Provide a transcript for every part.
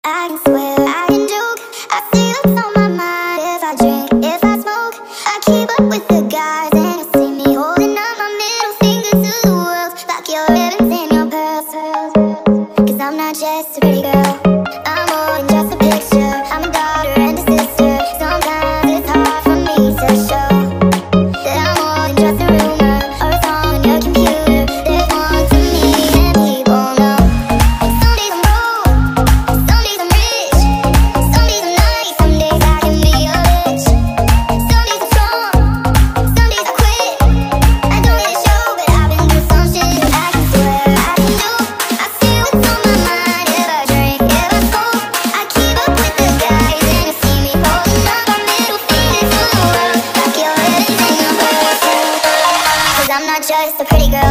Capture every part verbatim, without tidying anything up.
I can swear, I can joke. I see what's on my mind. If I drink, if I smoke, I keep up with the guys, and you see me holding up my middle finger to the world. Like your ribbons and your pearls. Cause I'm not just a pretty girl, I'm more than just a picture. I'm a daughter and a sister. Sometimes it's hard for me to show that I'm more than just a rumor or a song on your computer. There's more to me than people know. Some days I'm broke, some days I'm rich, some days I'm nice, some days I can be a bitch. Some days I'm strong, some days I quit. I don't let it show, but I've been through some shit. I can swear, I can do. I see what's on my mind. If I drink, if I smoke, I keep up with the guys, and you see me holding up my middle finger to the world. Like your ribbons and your pearls. Cause I'm not just a pretty girl.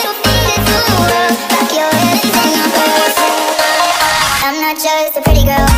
I'm not just a pretty girl.